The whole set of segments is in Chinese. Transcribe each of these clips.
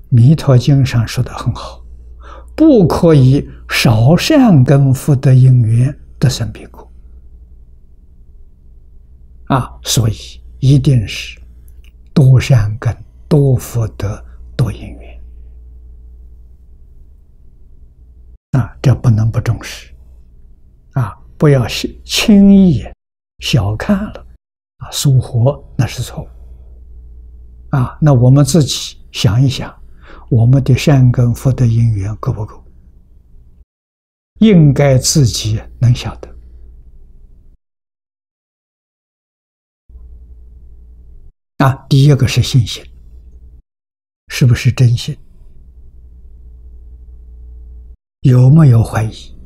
弥陀经》上说的很好，不可以少善根福德因缘得生彼国。所以一定是多善根、多福德、多因缘。这不能不重视。不要轻易小看了疏忽，那是错误。那我们自己想一想，我们的善根福德因缘够不够？应该自己能晓得。第一个是信心，是不是真心？有没有怀疑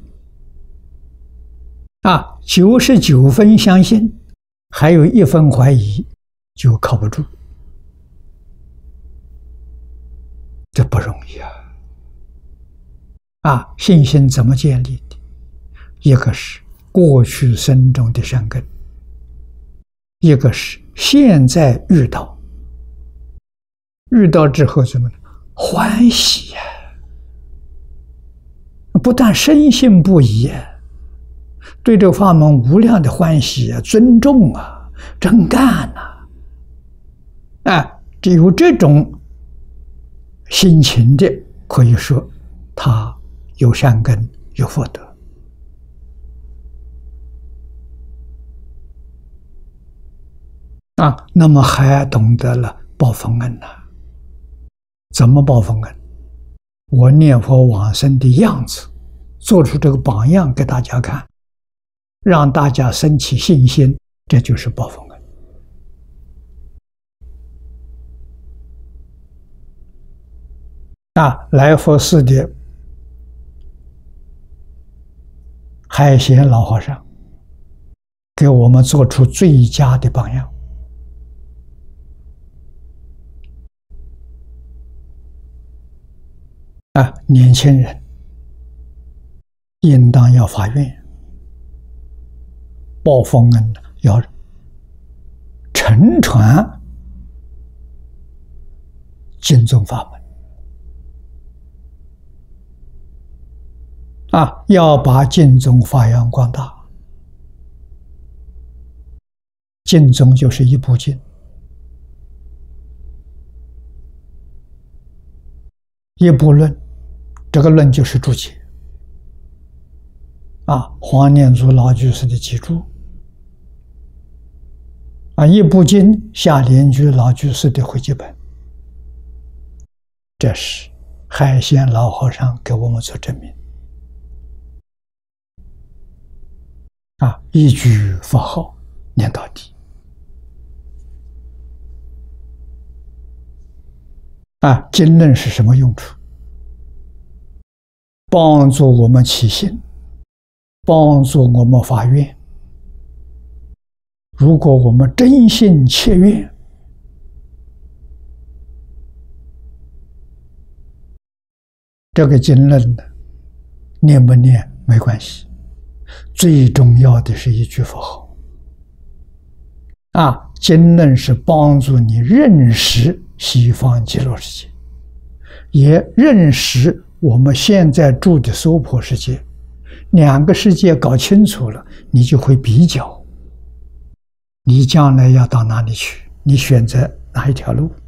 ？99分相信，还有1分怀疑，就靠不住。这不容易信心怎么建立的？一个是过去生中的善根，一个是现在遇到之后怎么欢喜不但深信不疑对这个法门无量的欢喜尊重真干只有这种心情的，可以说他有善根，有福德。那么还懂得了报丰恩怎么报丰恩？我念佛往生的样子，做出这个榜样给大家看，让大家生起信心，这就是报丰恩。来佛寺的海贤老和尚给我们做出最佳的榜样。年轻人应当要发愿，报丰恩要承传经宗法门要把经宗发扬光大。经宗就是一部经，一部论，这个论就是注解黄念祖老居士的集注一部经下莲居老居士的汇集本。这是海贤老和尚给我们做证明一句佛号念到底经论是什么用处？帮助我们起心，帮助我们发愿。如果我们真心切愿，这个经论念不念没关系，最重要的是一句佛号经论是帮助你认识西方极乐世界，也认识我们现在住的娑婆世界。两个世界搞清楚了，你就会比较，你将来要到哪里去，你选择哪一条路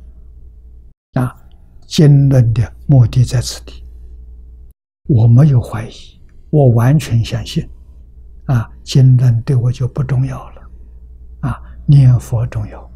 经论的目的在此地。我没有怀疑，我完全相信经论对我就不重要了念佛重要。